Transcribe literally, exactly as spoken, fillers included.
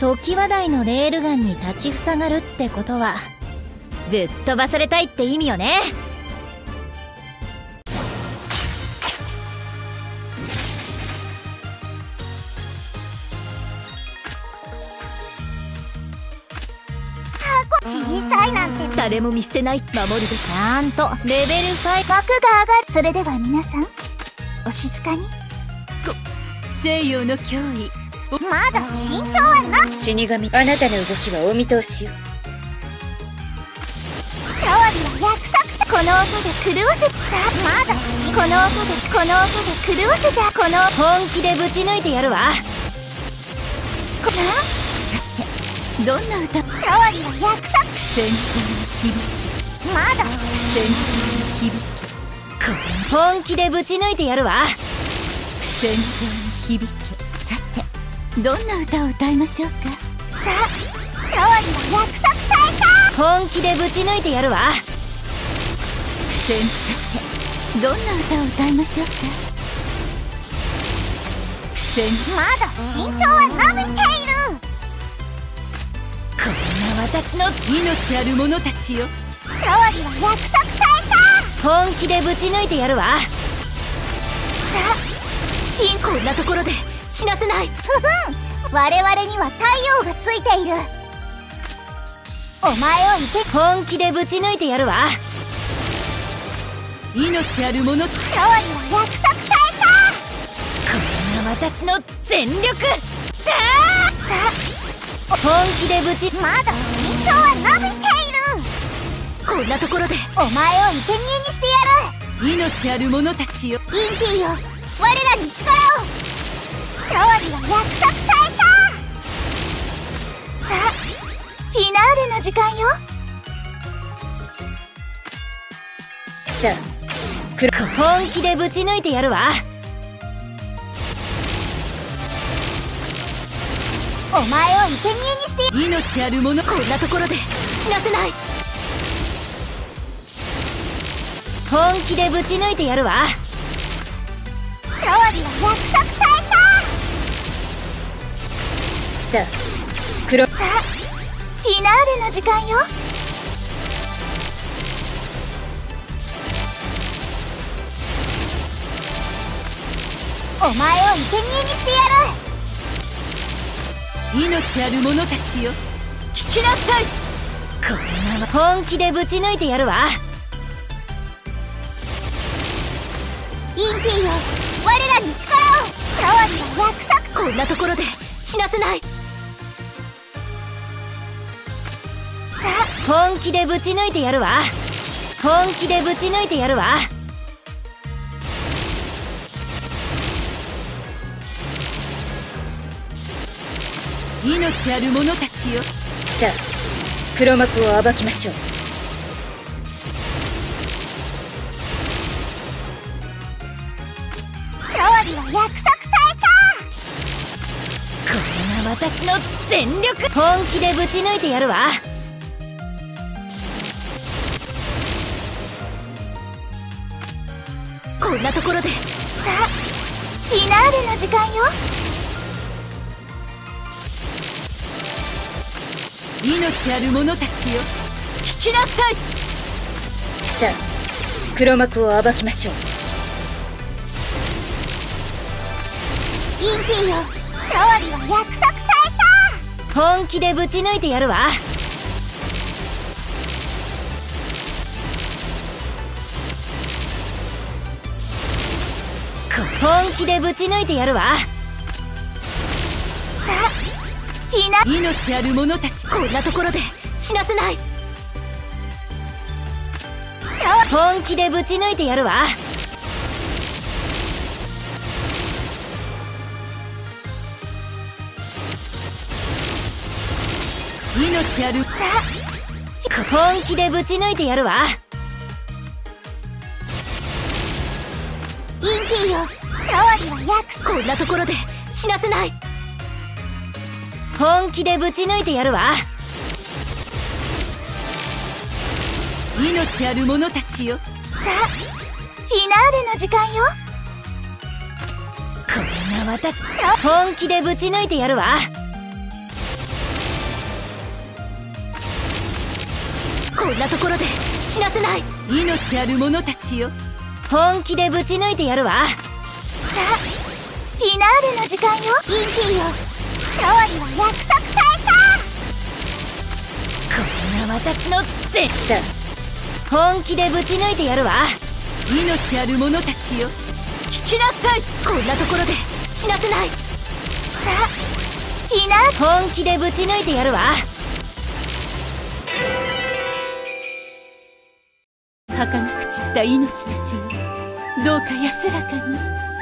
常盤台のレールガンに立ちふさがるってことはぶっ飛ばされたいって意味よね。 小さいなんて誰も見捨てない。守るべき。ちゃんとレベルご。 枠が上がる。それでは皆さんお静かに。 西洋の脅威。 まだ身長はな。 死神、あなたの動きはお見通しよ。 勝利は約束さ。この音で狂わせた。まだこの音でこの音で狂わせた。この本気でぶち抜いてやるわ。 こなどんな歌？ 勝利は約束。 戦場に響き。 まだ戦場に響き。これ本気でぶち抜いてやるわ。戦場に響け。さてどんな歌を歌いましょうか。 さあ勝利は約束された。 本気でぶち抜いてやるわ。戦さてどんな歌を歌いましょうか。戦まだ身長は伸びている。 これが私の命ある者たちよ。 勝利は約束された。 本気でぶち抜いてやるわ。さあピンこんなところで死なせない。 ふふん、我々には太陽がついている。お前をいけ。 本気でぶち抜いてやるわ。命ある者。 勝利は約束された。 これが私の全力だ。 さあ本気でぶち。 まだ身長は伸びている。 こんなところでお前を生贄にしてやる。 命ある者たちよ。 インティよ、我らに力を。勝利は約束された。さあフィナーレの時間よ。 さあ黒本気でぶち抜いてやるわ。 お前を生贄にして。 命ある者。こんなところで死なせない。本気でぶち抜いてやるわ。 勝利は約束された。 さあ黒さあフィナーレの時間よ。お前を生贄にしてやる。 命ある者たちよ、聞きなさい。これが本気でぶち抜いてやるわ。 インティよ、我らに力を。勝利は約束。 こんなところで死なせない。 さあ本気でぶち抜いてやるわ。本気でぶち抜いてやるわ。命ある者たちよ。 さあ黒幕を暴きましょう。 勝利は約束された。 これが私の全力。本気でぶち抜いてやるわ。こんなところで。 さあフィナーレの時間よ。 命ある者たちよ、聞きなさい。 さあ黒幕を暴きましょう。 インティよ、勝利は約束された。 本気でぶち抜いてやるわ。本気でぶち抜いてやるわ。 さあフィナ命ある者たち。こんなところで死なせない。本気でぶち抜いてやるわ。命ある。 さあ本気でぶち抜いてやるわ。 インティよ、勝利は約束。 こんなところで死なせない。本気でぶち抜いてやるわ。命ある者たちよ。 さあフィナーレの時間よ。 これが私。本気でぶち抜いてやるわ。 こんなところで死なせない。命ある者たちよ、本気でぶち抜いてやるわ。 さあフィナーレの時間よ。インティよ、勝利は約束された。 これが私の絶対。本気でぶち抜いてやるわ。命ある者たちよ、聞きなさい。こんなところで死なせない。 さあフィナーレ、 本気でぶち抜いてやるわ。儚く散った命たちよ、どうか安らかに。